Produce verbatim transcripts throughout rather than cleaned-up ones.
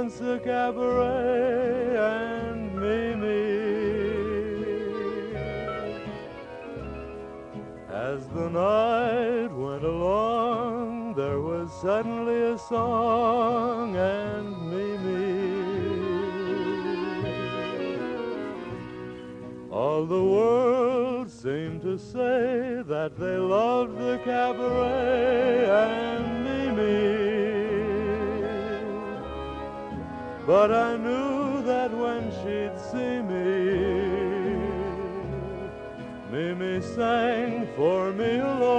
once a cabaret and Mimi. As the night went along, there was suddenly a song and Mimi. All the world seemed to say that they loved the cabaret and Mimi. But I knew that when she'd see me, Mimi sang for me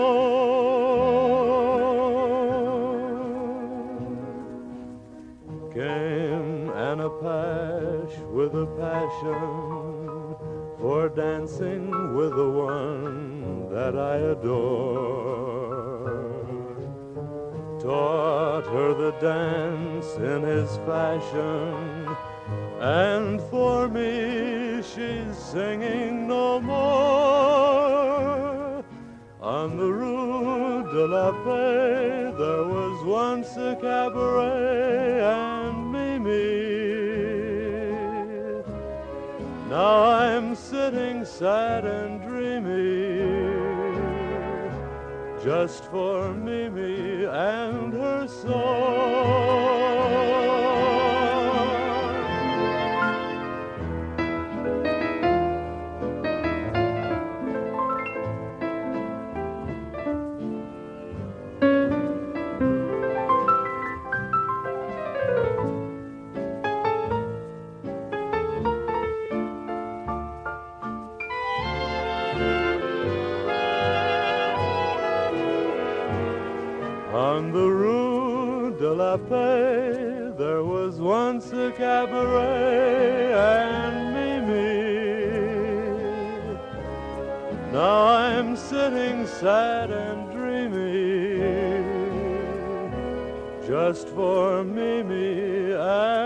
alone. Came Anna Pash with a passion for dancing with the one that I adore. Taught her the dance in his fashion, and for me she's singing no more. On the Rue de la Paix there was once a cabaret and Mimi. Now I'm sitting sad and dreamy, just for Mimi and her song. On the Rue de la Paix there was once a cabaret and Mimi. Now I'm sitting sad and dreamy, just for Mimi and